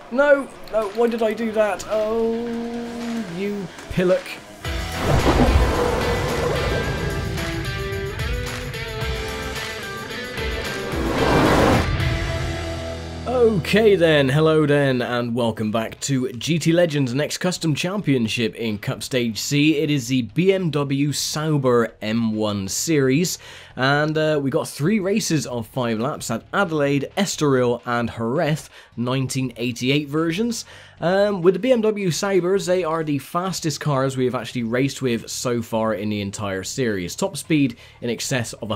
No! No, why did I do that? Oh, you pillock. Okay then, hello then, and welcome back to GT Legends Next Custom Championship in Cup Stage C. It is the BMW Sauber M1 series, and we got 3 races of 5 laps at Adelaide, Estoril and Jerez 1988 versions. With the BMW Saubers, they are the fastest cars we have actually raced with so far in the entire series. Top speed in excess of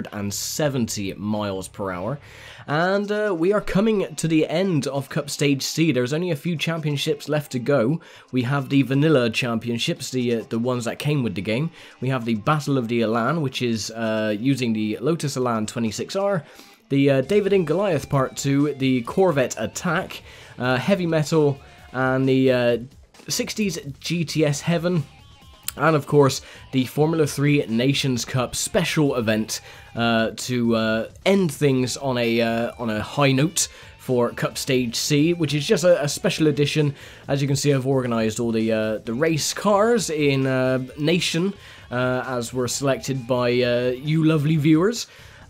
170 miles per hour. And we are coming to the end of Cup Stage C. There's only a few championships left to go. We have the Vanilla Championships, the ones that came with the game. We have the Battle of the Elan, which is using the Lotus Elan 26R. The David and Goliath Part 2, the Corvette Attack, Heavy Metal, and the 60s GTS Heaven. And of course, the Formula 3 Nations Cup special event to end things on a high note for Cup Stage C, which is just a special edition. As you can see, I've organised all the race cars in Nation, as were selected by you lovely viewers.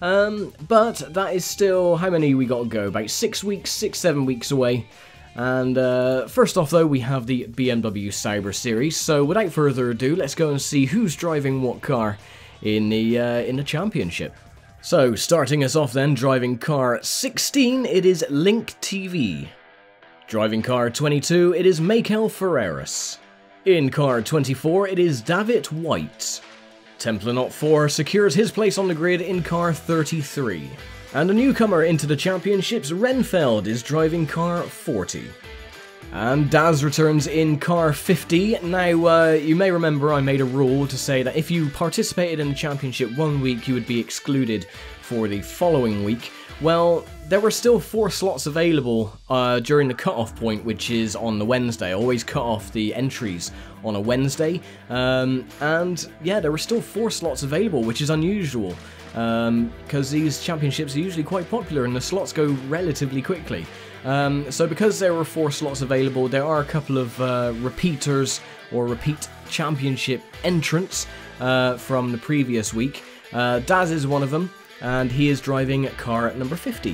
But that is still, how many we got to go? About 6 weeks, 7 weeks away. And first off though, we have the BMW Sauber series, so without further ado, let's go and see who's driving what car in the championship. So, starting us off then, driving car 16, it is Link TV. Driving car 22, it is Michael Ferreras. In car 24, it is David White. Templanaut 4 secures his place on the grid in car 33. And a newcomer into the championships, Renfeld, is driving car 40. And Daz returns in car 50. Now, you may remember I made a rule to say that if you participated in the championship one week, you would be excluded for the following week. Well, there were still 4 slots available during the cut-off point, which is on the Wednesday. I always cut off the entries on a Wednesday. And yeah, there were still 4 slots available, which is unusual. Because these championships are usually quite popular and the slots go relatively quickly. So because there were 4 slots available, there are a couple of repeaters or repeat championship entrants from the previous week. Daz is one of them, and he is driving car number 50.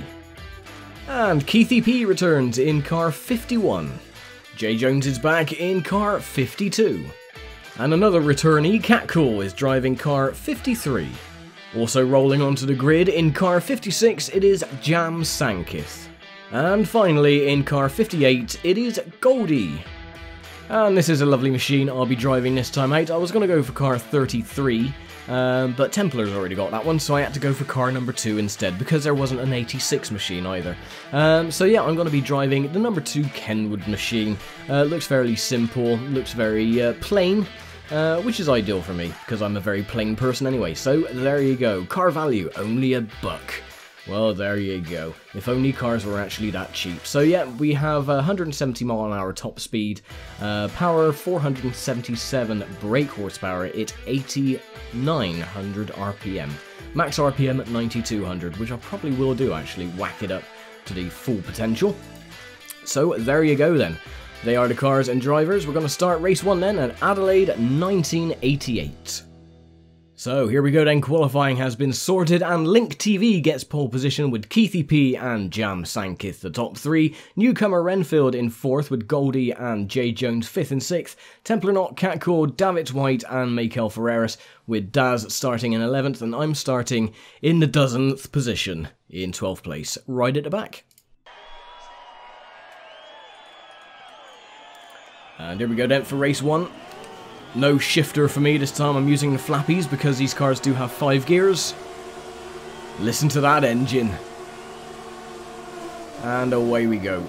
And Keithy P returns in car 51. Jay Jones is back in car 52. And another returnee, Catcool, is driving car 53. Also rolling onto the grid in car 56, it is Jam Sankith. And finally, in car 58, it is Goldie. And this is a lovely machine I'll be driving this time out. I was going to go for car 33, but Templar's already got that one, so I had to go for car number 2 instead, because there wasn't an 86 machine either. So yeah, I'm going to be driving the number 2 Kenwood machine. Looks fairly simple, looks very plain. Which is ideal for me, because I'm a very plain person anyway, so there you go. Car value, only $1. Well, there you go. If only cars were actually that cheap. So yeah, we have 170 mph top speed, power 477 brake horsepower at 8900 RPM. Max RPM at 9200, which I probably will do actually, whack it up to the full potential. So there you go then. They are the cars and drivers. We're going to start race 1 then at Adelaide 1988. So here we go then, qualifying has been sorted and Link TV gets pole position with Keithy P and Jam Sankith the top 3, newcomer Renfield in 4th with Goldie and Jay Jones 5th and 6th, Templanaut, Catcool, David White and Michael Ferreras with Daz starting in 11th and I'm starting in the 12th position in 12th place, right at the back. And here we go then for race 1. No shifter for me this time, I'm using the flappies because these cars do have 5 gears. Listen to that engine. And away we go.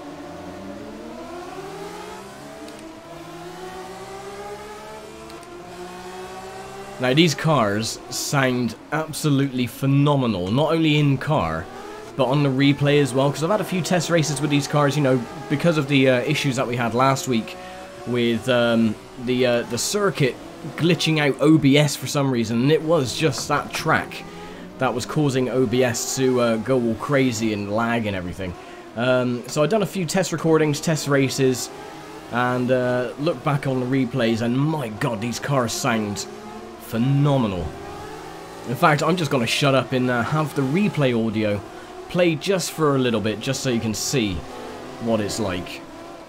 Now these cars sound absolutely phenomenal, not only in car, but on the replay as well, because I've had a few test races with these cars, you know, because of the issues that we had last week with the circuit glitching out OBS for some reason, and it was just that track that was causing OBS to go all crazy and lag and everything. So I've done a few test recordings, test races, and look back on the replays, and my god, these cars sound phenomenal. In fact, I'm just going to shut up and have the replay audio play just for a little bit, just so you can see what it's like.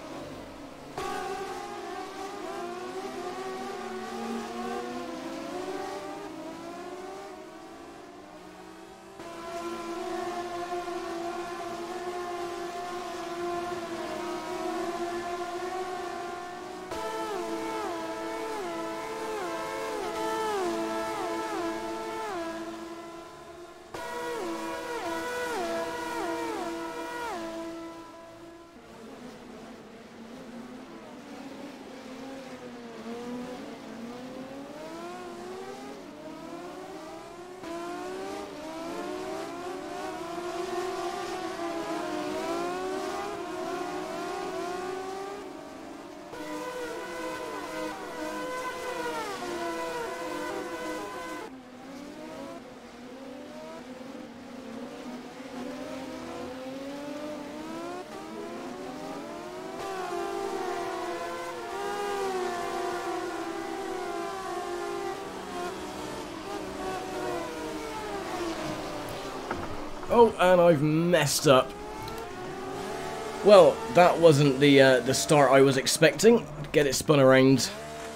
Oh, and I've messed up. Well, that wasn't the start I was expecting. Get it spun around.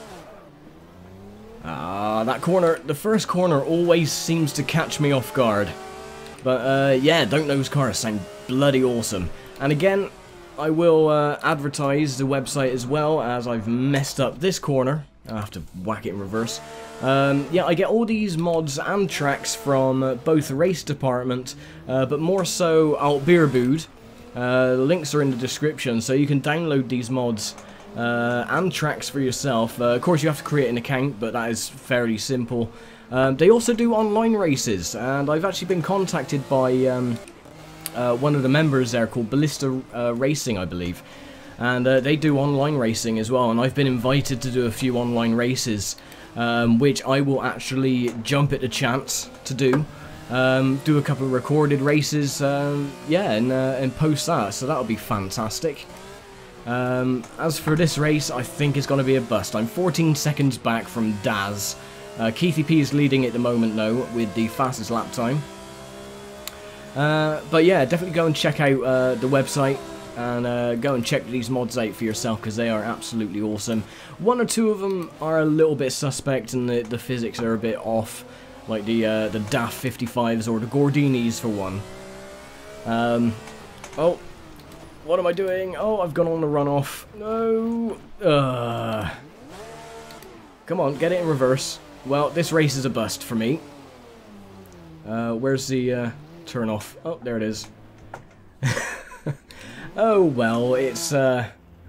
That corner, the first corner always seems to catch me off guard. But yeah, don't those cars sound bloody awesome. And again, I will advertise the website as well, as I've messed up this corner. I'll have to whack it in reverse. Yeah, I get all these mods and tracks from both the race department, but more so Altbeerbud. Links are in the description, so you can download these mods and tracks for yourself. Of course, you have to create an account, but that is fairly simple. They also do online races, and I've actually been contacted by one of the members there called Ballista Racing, I believe. And they do online racing as well, and I've been invited to do a few online races, which I will actually jump at the chance to do. Do a couple of recorded races, yeah, and post that, so that'll be fantastic. As for this race, I think it's going to be a bust. I'm 14 seconds back from Daz. Keithy P is leading at the moment, though, with the fastest lap time. But yeah, definitely go and check out the website. And go and check these mods out for yourself, because they are absolutely awesome. One or two of them are a little bit suspect, and the physics are a bit off, like the DAF 55s or the Gordinis for one. Oh, what am I doing? Oh, I've gone on the runoff. No. Come on, get it in reverse. Well, this race is a bust for me. Where's the turn off? Oh, there it is. Oh well, it's a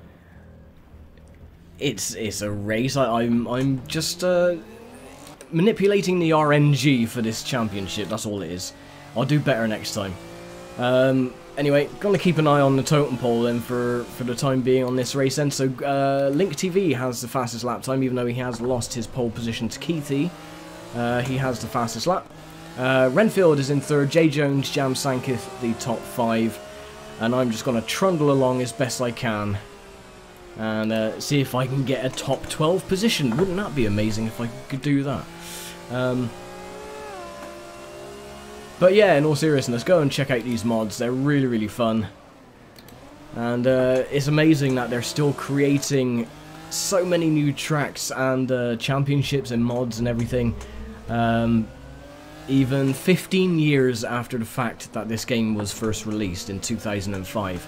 race. I'm just manipulating the RNG for this championship. That's all it is. I'll do better next time. Anyway, gonna keep an eye on the totem pole then for the time being on this race. And so Link TV has the fastest lap time, even though he has lost his pole position to Keithy. He has the fastest lap. Renfield is in third. J Jones, Jam Sankith, the top 5. And I'm just going to trundle along as best I can and see if I can get a top 12 position. Wouldn't that be amazing if I could do that? But yeah, in all seriousness, go and check out these mods. They're really, really fun. And it's amazing that they're still creating so many new tracks and championships and mods and everything. Even 15 years after the fact that this game was first released in 2005.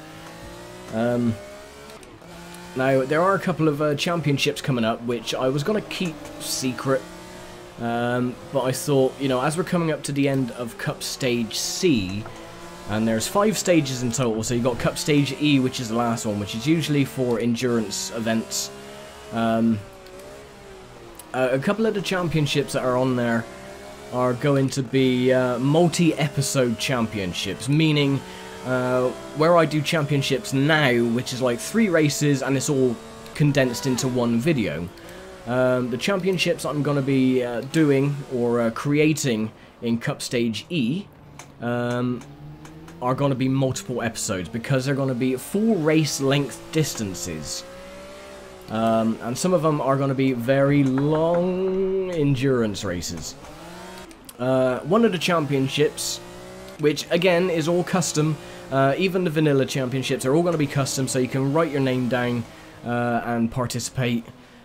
Now, there are a couple of championships coming up, which I was going to keep secret. But I thought, you know, as we're coming up to the end of Cup Stage C, and there's 5 stages in total, so you've got Cup Stage E, which is the last one, which is usually for endurance events. A couple of the championships that are on there are going to be multi-episode championships, meaning where I do championships now, which is like 3 races and it's all condensed into one video. The championships I'm going to be doing or creating in Cup Stage E are going to be multiple episodes because they're going to be full race length distances. And some of them are going to be very long endurance races. One of the championships, which again is all custom, even the vanilla championships are all going to be custom, so you can write your name down and participate.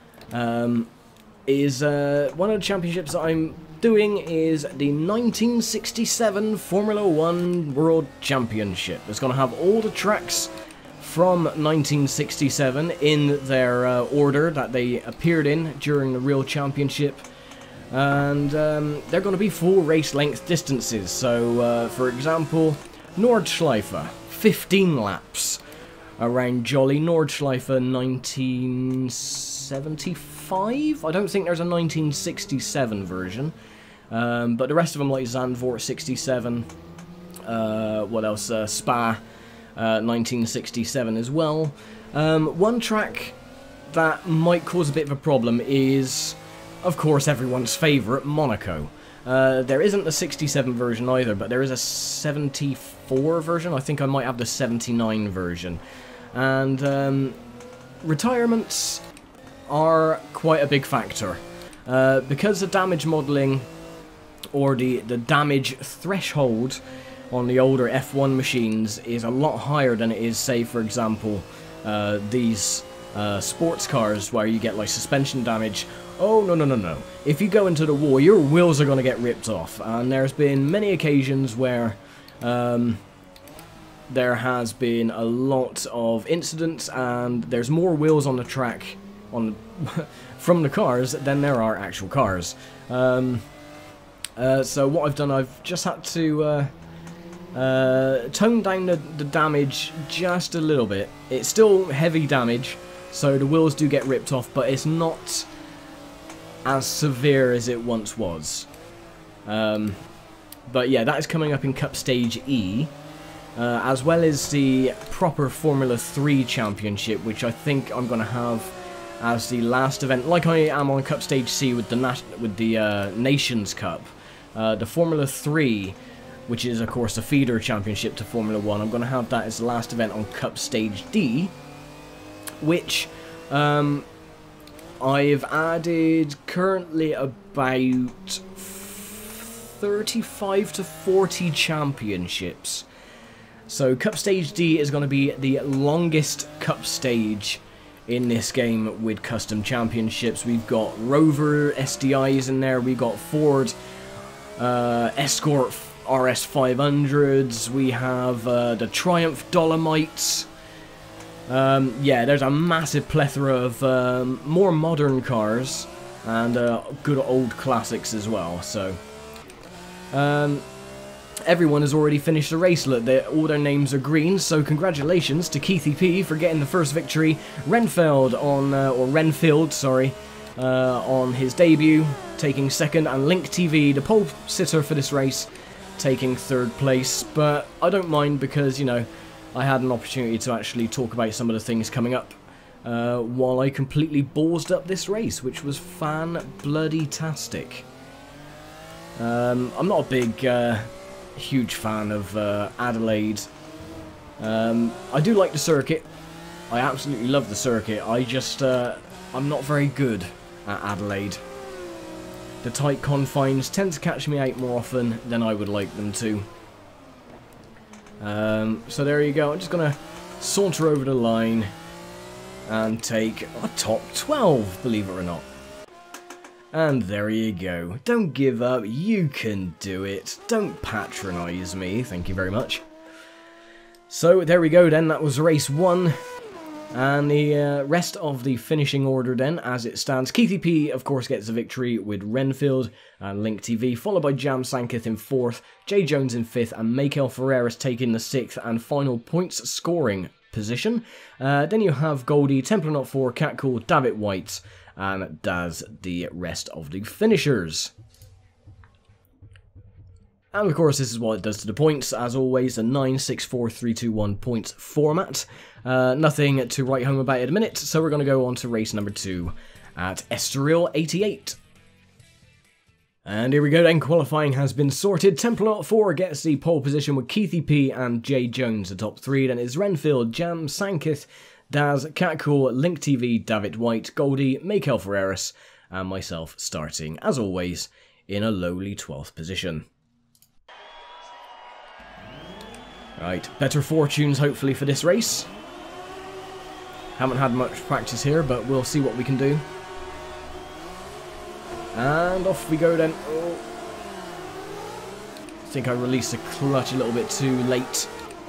Is one of the championships that I'm doing is the 1967 Formula 1 World Championship. It's going to have all the tracks from 1967 in their order that they appeared in during the real championship, and they're going to be full race length distances. So for example, Nordschleife, 15 laps around jolly Nordschleife 1975. I don't think there's a 1967 version, but the rest of them, like Zandvoort 67, what else, Spa 1967 as well. One track that might cause a bit of a problem is, of course, everyone's favourite, Monaco. There isn't the 67 version either, but there is a 74 version. I think I might have the 79 version. And retirements are quite a big factor. Because the damage modelling, or the damage threshold on the older F1 machines is a lot higher than it is, say, for example, these sports cars where you get like suspension damage. Oh, no, no, no, no. If you go into the wall, your wheels are going to get ripped off. And there's been many occasions where there has been a lot of incidents, and there's more wheels on the track from the cars than there are actual cars. So what I've done, I've just had to tone down the damage just a little bit. It's still heavy damage, so the wheels do get ripped off, but it's not as severe as it once was. But yeah, that is coming up in Cup Stage E, as well as the proper Formula 3 Championship, which I think I'm going to have as the last event, like I am on Cup Stage C with the Nations Cup. The Formula 3, which is of course the feeder championship to Formula 1, I'm going to have that as the last event on Cup Stage D, which I've added currently about 35 to 40 championships. So Cup Stage D is going to be the longest cup stage in this game with custom championships. We've got Rover SDIs in there, we've got Ford Escort RS500s, we have the Triumph Dolomites. Yeah, there's a massive plethora of more modern cars and good old classics as well. So everyone has already finished the race. Look, all their names are green, so congratulations to Keithy P for getting the first victory. Renfield on his debut, taking second, and Link TV, the pole sitter for this race, taking third place. But I don't mind because, you know, I had an opportunity to actually talk about some of the things coming up while I completely ballsed up this race, which was fan-bloody-tastic. I'm not a big, huge fan of Adelaide. I do like the circuit. I absolutely love the circuit. I just, I'm not very good at Adelaide. The tight confines tend to catch me out more often than I would like them to. So there you go. I'm just gonna saunter over the line and take a top 12, believe it or not. And there you go. Don't give up. You can do it. Don't patronise me. Thank you very much. So there we go then. That was race 1. And the rest of the finishing order then, as it stands. Keithy P, of course, gets the victory with Renfield and Link TV, followed by Jam Sankith in 4th, Jay Jones in 5th, and Michael Ferreras taking the 6th and final points scoring position. Then you have Goldie, Templar 4, Catcool, David White, and Daz the rest of the finishers. And of course, this is what it does to the points. As always, a 9, 6, 4, 3, 2, 1 points format. Nothing to write home about at a minute, so we're going to go on to race number 2 at Estoril 88. And here we go then, qualifying has been sorted. Templar 4 gets the pole position with Keithy P and Jay Jones, the top 3. Then it's Renfield, Jam, Sankith, Daz, Catcool, Link TV, David White, Goldie, Mikel Ferreris, and myself starting, as always, in a lowly 12th position. Right, better fortunes hopefully for this race. Haven't had much practice here, but we'll see what we can do. And off we go then. Oh. I think I released the clutch a little bit too late.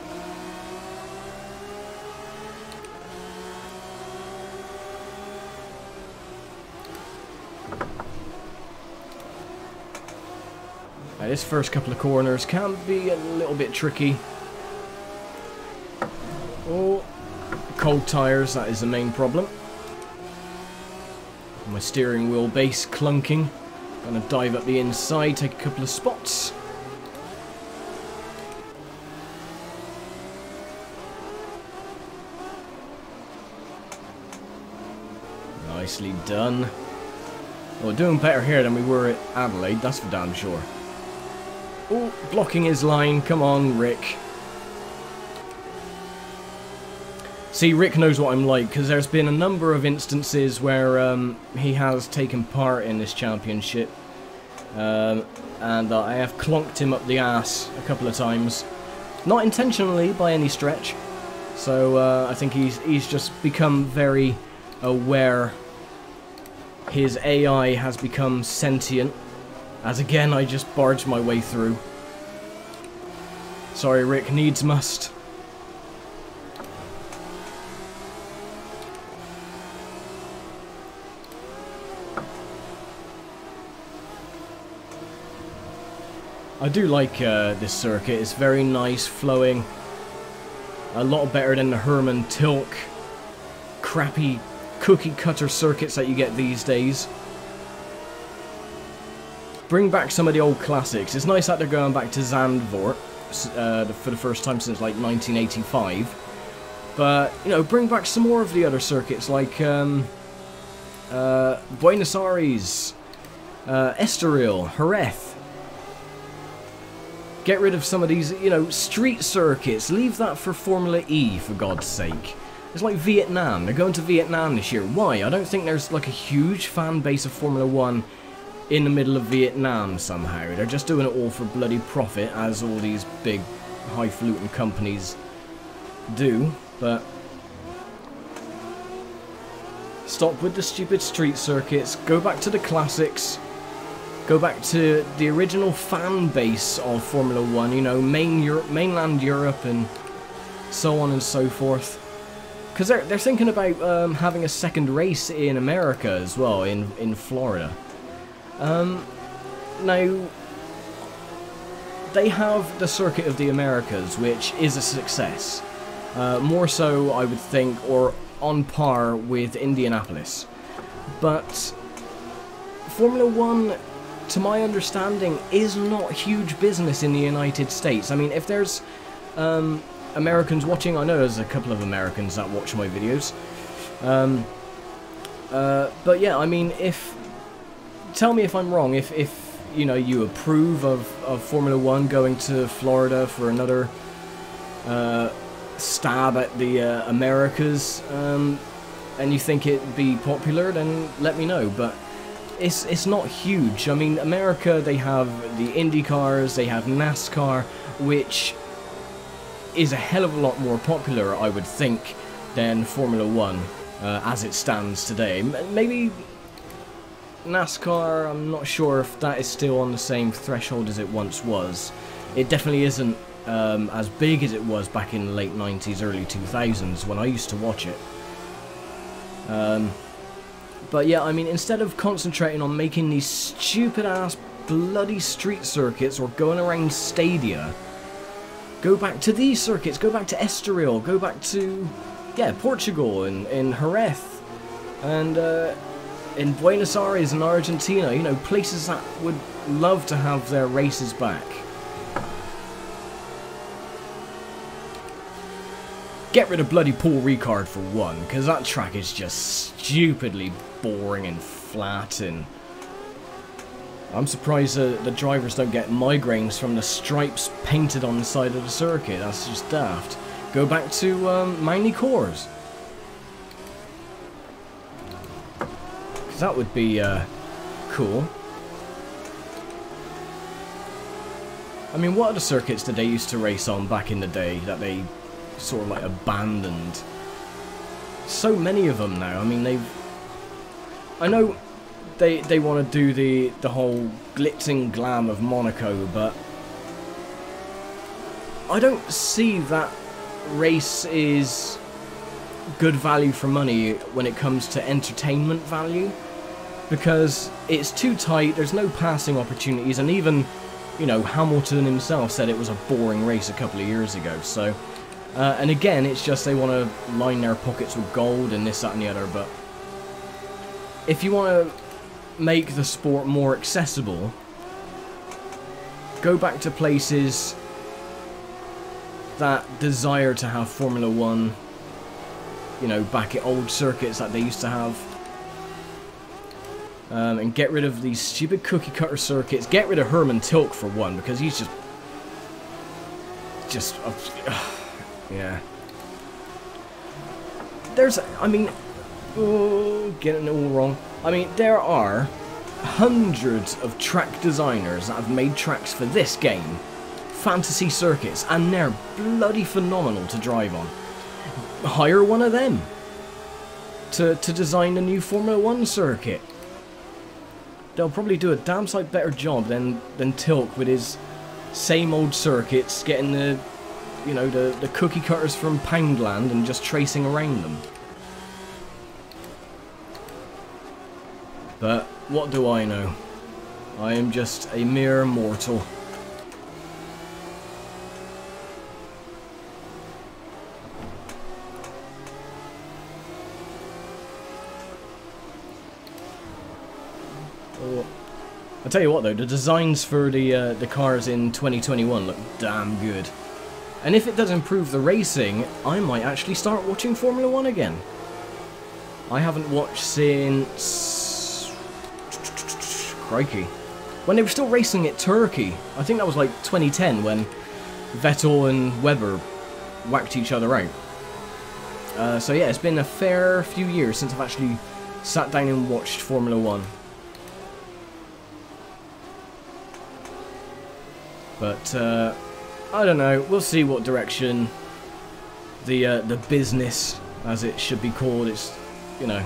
Now, this first couple of corners can be a little bit tricky. Oh, cold tyres, that is the main problem. My steering wheel base clunking. Gonna dive up the inside, take a couple of spots. Nicely done. Well, doing better here than we were at Adelaide, that's for damn sure. Oh, blocking his line. Come on, Rick. See, Rick knows what I'm like, because there's been a number of instances where he has taken part in this championship. And I have clonked him up the ass a couple of times. Not intentionally, by any stretch. So I think he's just become very aware. His AI has become sentient. As again, I just barged my way through. Sorry, Rick, needs must. I do like this circuit. It's very nice, flowing. A lot better than the Herman Tilk crappy cookie cutter circuits that you get these days. Bring back some of the old classics. It's nice that they're going back to Zandvoort for the first time since like 1985. But, you know, bring back some more of the other circuits like Buenos Aires, Estoril, Jerez. Get rid of some of these, you know, street circuits. Leave that for Formula E, for God's sake. It's like Vietnam. They're going to Vietnam this year. Why? I don't think there's like a huge fan base of Formula 1 in the middle of Vietnam somehow. They're just doing it all for bloody profit, as all these big highfalutin companies do. But stop with the stupid street circuits. Go back to the classics. Go back to the original fan base of Formula 1, you know, mainland Europe and so on and so forth. Because they're thinking about having a second race in America as well, in Florida. Now, they have the Circuit of the Americas, which is a success. More so, I would think, or on par with Indianapolis. But Formula 1, to my understanding, is not huge business in the United States. I mean, if there's Americans watching, I know there's a couple of Americans that watch my videos. But yeah, I mean, tell me if I'm wrong, if you know, you approve of Formula 1 going to Florida for another stab at the Americas, and you think it'd be popular, then let me know. But it's not huge. I mean, America, they have the Indy cars, they have NASCAR, which is a hell of a lot more popular, I would think, than Formula 1 as it stands today. Maybe NASCAR, I'm not sure if that is still on the same threshold as it once was. It definitely isn't as big as it was back in the late 90s, early 2000s when I used to watch it. But yeah, I mean, instead of concentrating on making these stupid-ass bloody street circuits or going around stadia, go back to these circuits, go back to Estoril, go back to, yeah, Portugal and Jerez, and in Buenos Aires and Argentina, you know, places that would love to have their races back. Get rid of bloody Paul Ricard for one, because that track is just stupidly boring and flat, and I'm surprised the drivers don't get migraines from the stripes painted on the side of the circuit. That's just daft. Go back to Manly Cores. Because that would be cool. I mean, what other circuits did they used to race on back in the day that they sort of like abandoned? So many of them now. I mean, I know they want to do the whole glitz and glam of Monaco, but I don't see that race is good value for money when it comes to entertainment value, because it's too tight, there's no passing opportunities, and even, you know, Hamilton himself said it was a boring race a couple of years ago. So and again, it's just they want to line their pockets with gold and this, that and the other. But if you want to make the sport more accessible, go back to places that desire to have Formula 1, you know, back at old circuits that they used to have. And get rid of these stupid cookie cutter circuits. Get rid of Herman Tilke for one, because he's just yeah. There's, I mean, getting it all wrong. I mean, there are hundreds of track designers that have made tracks for this game, fantasy circuits, and they're bloody phenomenal to drive on. Hire one of them to design a new Formula 1 circuit. They'll probably do a damn sight better job than Tilke with his same old circuits, getting the, you know, the cookie cutters from Poundland and just tracing around them. But what do I know? I am just a mere mortal. I'll tell you what though, the designs for the cars in 2021 look damn good. And if it does improve the racing, I might actually start watching Formula 1 again. I haven't watched since... crikey. When they were still racing at Turkey. I think that was like 2010 when Vettel and Webber whacked each other out. So yeah, it's been a fair few years since I've actually sat down and watched Formula 1. But I don't know. We'll see what direction the business, as it should be called, it's, you know,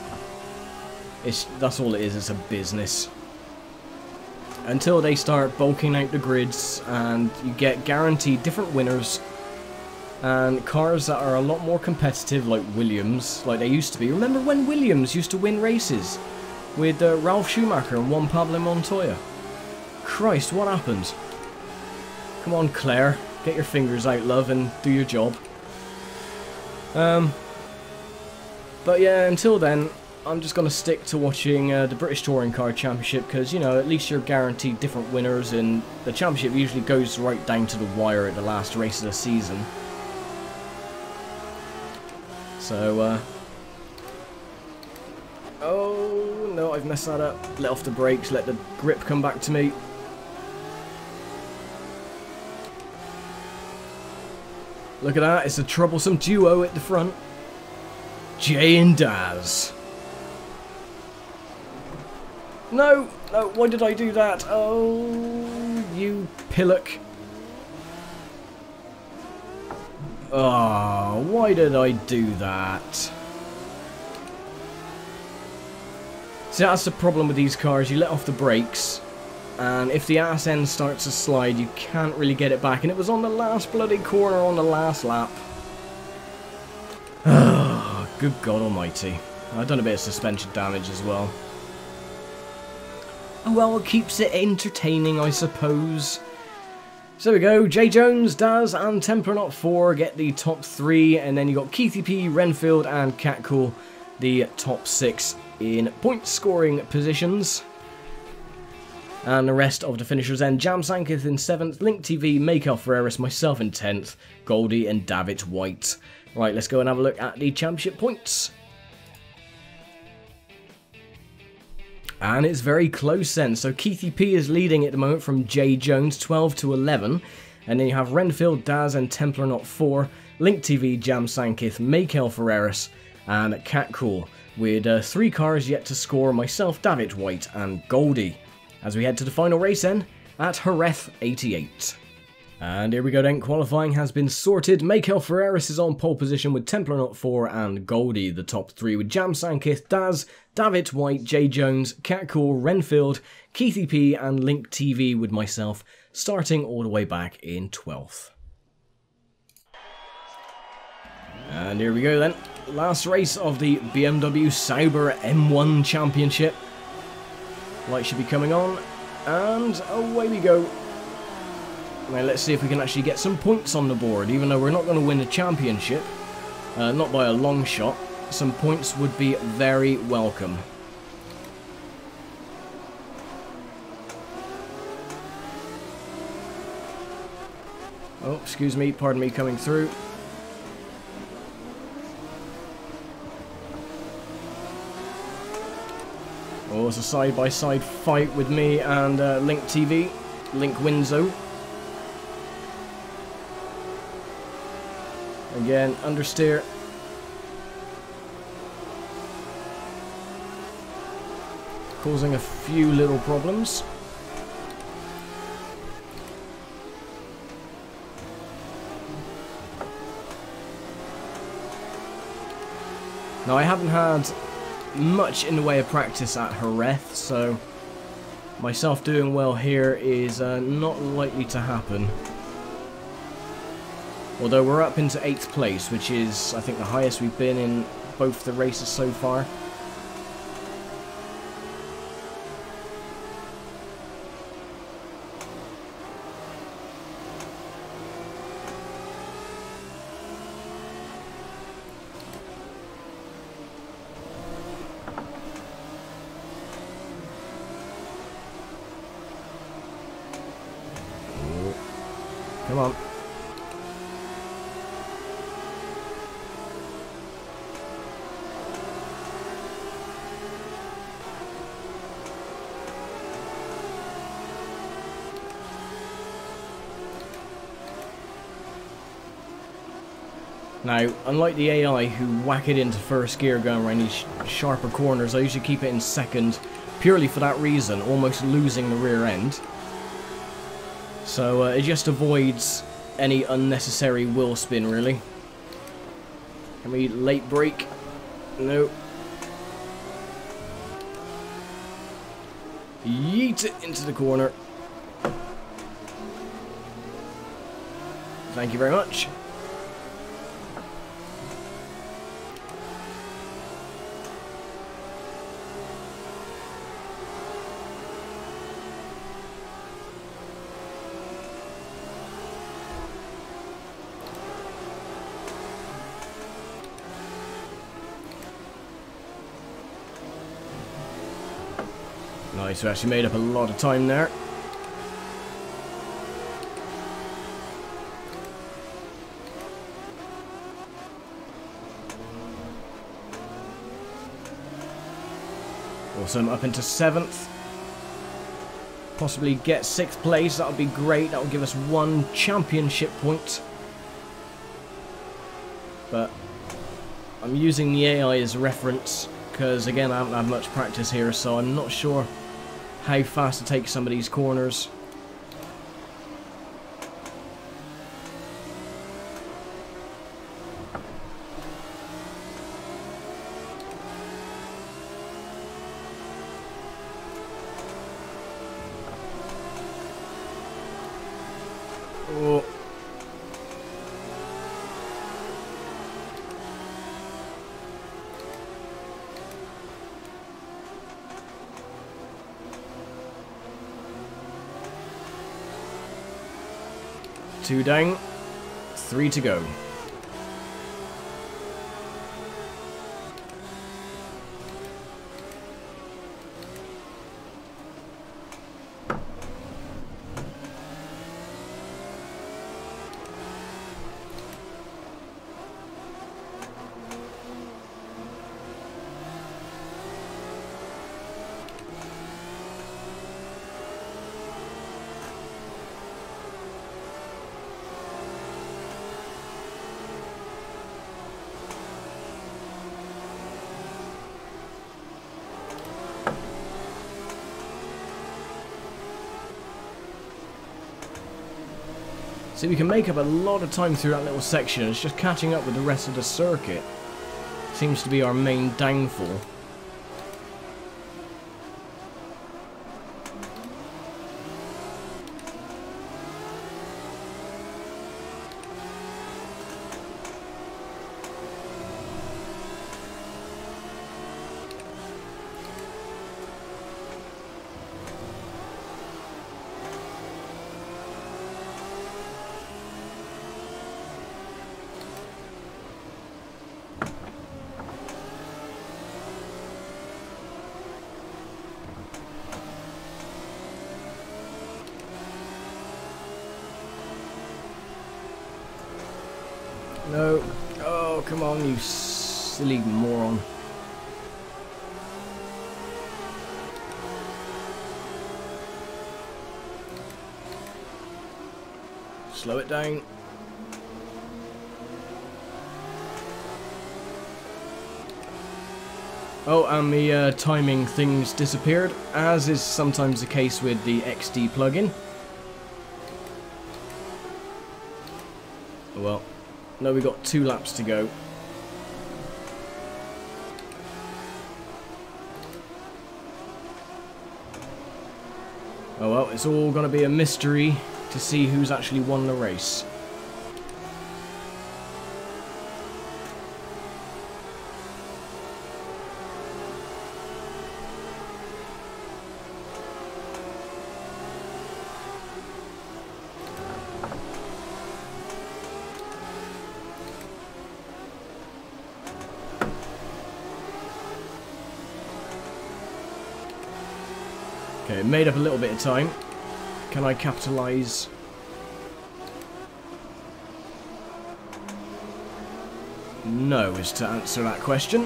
that's all it is. It's a business. Until they start bulking out the grids and you get guaranteed different winners and cars that are a lot more competitive, like Williams, like they used to be. Remember when Williams used to win races with Ralf Schumacher and Juan Pablo Montoya? Christ, what happened? Come on, Claire, get your fingers out, love, and do your job. But yeah, until then, I'm just going to stick to watching the British Touring Car Championship, because, you know, at least you're guaranteed different winners, and the championship usually goes right down to the wire at the last race of the season. So, oh no, I've messed that up. Let off the brakes, let the grip come back to me. Look at that, it's a troublesome duo at the front. Jay and Daz. No, no, why did I do that? Oh, you pillock. Oh, why did I do that? See, that's the problem with these cars. You let off the brakes, and if the ass end starts to slide, you can't really get it back. And it was on the last bloody corner on the last lap. Oh, good God almighty. I've done a bit of suspension damage as well. Oh well, it keeps it entertaining, I suppose. So there we go. Jay Jones, Daz, and Tempernot 4 get the top 3. And then you got Keithy P, Renfield, and Catcool, the top 6 in point scoring positions. And the rest of the finishers then, Jam Sankith in 7th, Link TV, Mikael Ferreris, myself in 10th, Goldie and David White. Right, let's go and have a look at the championship points. And it's very close then. So Keithy P is leading at the moment from J Jones, 12 to 11. And then you have Renfield, Daz and Templar Not 4, Link TV, Jam Sankith, Michael Ferreris and Cat Cool, with 3 cars yet to score, myself, David White and Goldie. As we head to the final race then, at Jerez 88. And here we go then, qualifying has been sorted. Michael Ferreris is on pole position with Templar Not 4 and Goldie, the top 3 with Jam Sankith, Daz, David White, J Jones, Cat Cool, Renfield, Keithy P and Link TV with myself, starting all the way back in 12th. And here we go then, last race of the BMW Sauber M1 Championship. Light should be coming on, and away we go. Now let's see if we can actually get some points on the board, even though we're not going to win the championship, not by a long shot. Some points would be very welcome. Oh, excuse me, pardon me coming through. Oh, it's a side-by-side fight with me and Link TV, Link Winzo. Again, understeer. Causing a few little problems. Now, I haven't had much in the way of practice at Jerez, so myself doing well here is not likely to happen. Although we're up into 8th place, which is, I think, the highest we've been in both the races so far. Come on. Now, unlike the AI who whack it into first gear going around these sharper corners, I usually keep it in second purely for that reason, almost losing the rear end. So it just avoids any unnecessary wheel spin, really. Can we late brake? No. Yeet it into the corner. Thank you very much. Nice, we actually made up a lot of time there. Awesome, up into 7th. Possibly get 6th place, that would be great. That would give us 1 championship point. But I'm using the AI as reference because, again, I haven't had much practice here, so I'm not sure how fast to take some of these corners. Oh. Two down, 3 to go. See, we can make up a lot of time through that little section. It's just catching up with the rest of the circuit. Seems to be our main downfall. No. Oh, come on, you silly moron. Slow it down. Oh, and the timing things disappeared, as is sometimes the case with the XD plugin. Well, no, we got 2 laps to go. Oh well, it's all going to be a mystery to see who's actually won the race. Okay, made up a little bit of time. Can I capitalise? No, is to answer that question.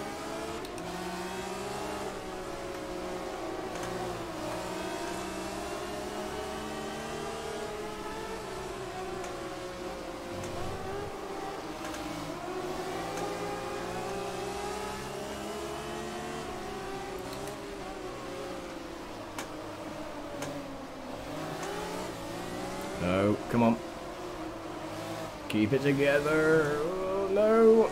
No, come on. Keep it together. Oh, no.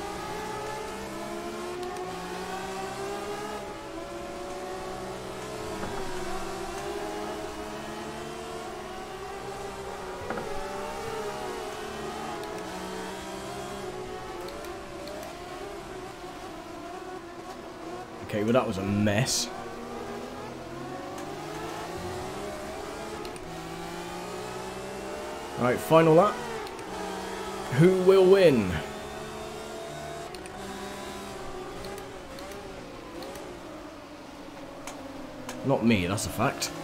Okay, well that was a mess. Alright, final lap. Who will win? Not me, that's a fact.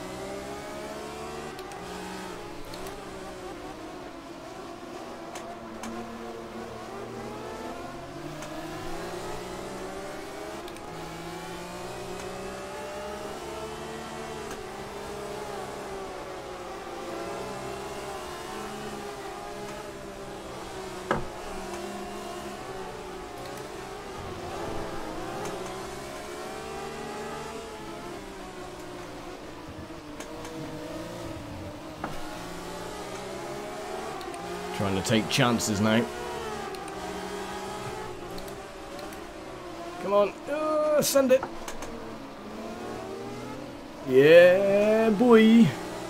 Trying to take chances now. Come on, send it. Yeah, boy.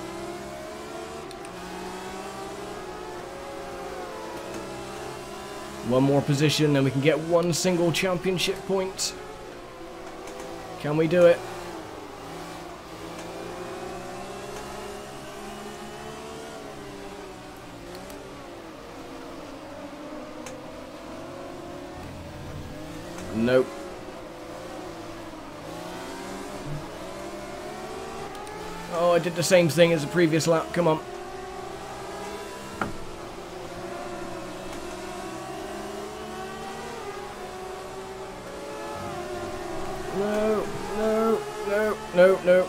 One more position, and we can get one single championship point. Can we do it? Nope. Oh, I did the same thing as the previous lap. Come on. No, no, no, no, no.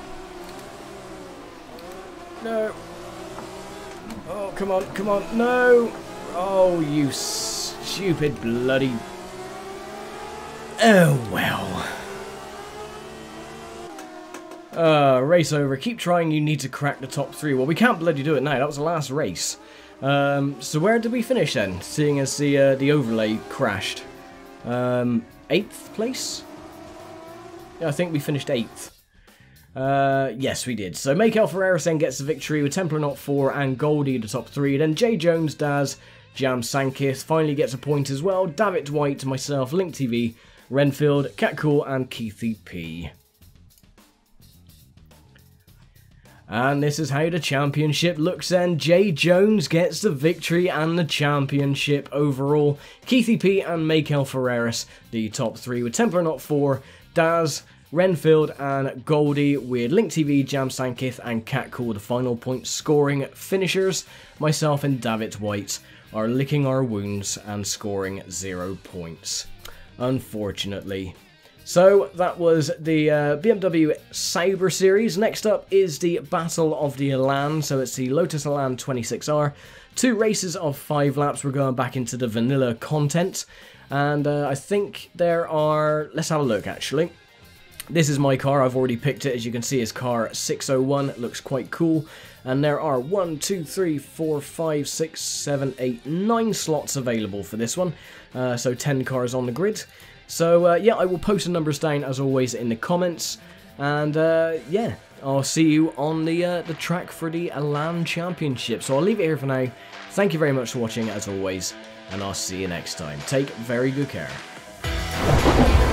No. Oh, come on, come on. No. Oh, you stupid bloody... Oh, well. Race over. Keep trying, you need to crack the top 3. Well, we can't bloody do it now. That was the last race. So where did we finish then, seeing as the overlay crashed? 8th place? Yeah, I think we finished 8th. Yes, we did. So Michael Ferreras then gets the victory with Templar Knot 4 and Goldie the top 3. Then Jay Jones, Daz, Jam Sankith finally gets a point as well. David White, myself, Link TV, Renfield, Cat Cool, and Keithy P. And this is how the championship looks then. Jay Jones gets the victory and the championship overall. Keithy P and Michael Ferreras, the top 3, with Templar Knot 4, Daz, Renfield, and Goldie, with Link TV, Jam Sankith, and Cat Cool, the final point scoring finishers. Myself and David White are licking our wounds and scoring 0 points, unfortunately. So that was the BMW Sauber series. Next up is the Battle of the Elan. So it's the Lotus Elan 26R. 2 races of 5 laps. We're going back into the vanilla content. And I think there are... Let's have a look, actually. This is my car. I've already picked it. As you can see, it's car 601. It looks quite cool. And there are 1, 2, 3, 4, 5, 6, 7, 8, 9 slots available for this one. So 10 cars on the grid. So, yeah, I will post the numbers down, as always, in the comments. And, yeah, I'll see you on the track for the Elan Championship. So I'll leave it here for now. Thank you very much for watching, as always. And I'll see you next time. Take very good care.